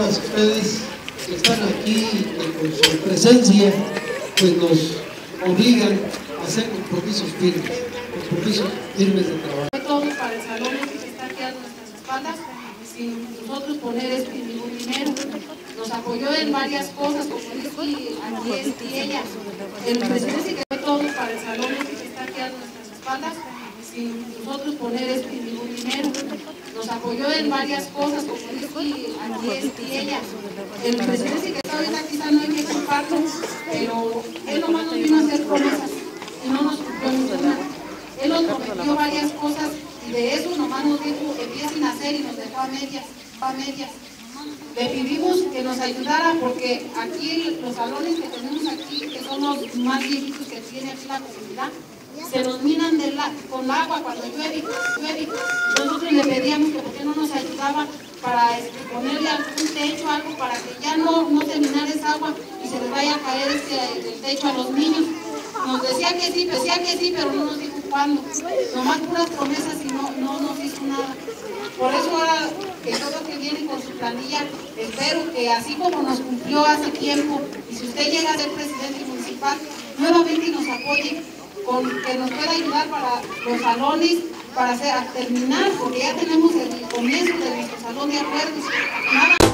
todas ustedes que están aquí, que con su presencia pues nos obligan a hacer compromisos firmes de trabajo. Todo para el salón que está aquí a nuestras espaldas, sin nosotros poner ningún dinero. Nos apoyó en varias cosas, como dijo Andrés y ella. El presidente que fue todo para el salón que está aquí a nuestras espaldas, sin nosotros poner ningún dinero. Nos apoyó en varias cosas, como dijo Andrés y ella. El presidente que está ahorita quizá no hay que culparlo, pero él nomás nos vino a hacer promesas y no nos cumplió ninguna. Él nos prometió varias cosas y de eso nomás nos dijo empiecen a hacer y nos dejó a medias. Le pedimos que nos ayudara porque aquí los salones que tenemos aquí, que son los más viejitos que tiene aquí la comunidad, se nos minan con agua cuando llueve. Nosotros le pedíamos que por qué no nos ayudaba para ponerle algún techo, algo para que ya no se minara esa agua y se les vaya a caer el techo a los niños. Nos decía que sí, pero no nos dijo cuándo. Nomás puras promesas y no nos hizo nada. Por eso ahora que todo que viene con su planilla, espero que así como nos cumplió hace tiempo, y si usted llega a ser presidente municipal, nuevamente nos apoye, que nos pueda ayudar para los salones, para terminar, porque ya tenemos el comienzo de nuestro salón de acuerdos. Nada